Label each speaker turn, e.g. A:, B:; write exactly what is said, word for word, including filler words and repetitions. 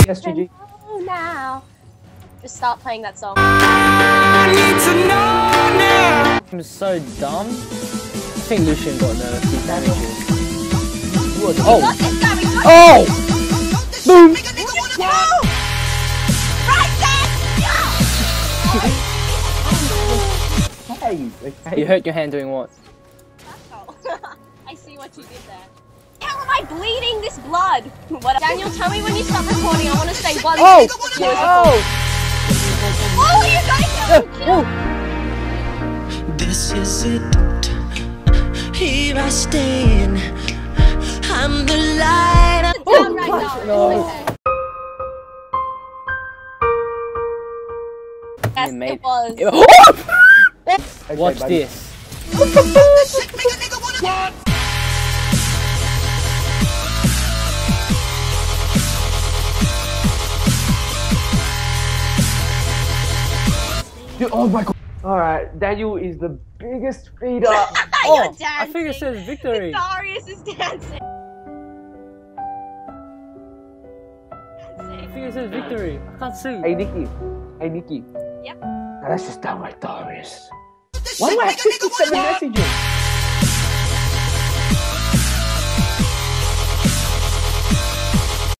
A: Yes, G G.
B: Now. Just stop playing that song.
C: I need to know now.
D: I'm so dumb. I think Lucian got nerfed. He damages. Oh! Oh! Boom!
A: Hey, okay.
D: You hurt your hand doing what?
B: I see what you did there. How am I bleeding this blood? What? Daniel, tell me when you stop recording. I want to say one.
D: Oh!
B: Oh! Oh, you guys
D: Oh!
C: This is it. Here I stand. I'm the light.
B: Down right now.
D: No.
B: Yes,
D: Mate.
B: it was.
D: Okay, watch
A: buddy.
D: this.
A: Dude, oh my god. Alright, Daniel is the biggest feeder.
D: Oh,
B: You're dancing.
D: I think it says victory.
B: Darius is dancing.
D: I think it says victory. I can't see.
A: Hey, Nikki. Hey, Nikki.
B: Yep.
A: Now let's just downright Darius. Why do I have fifty-seven messages?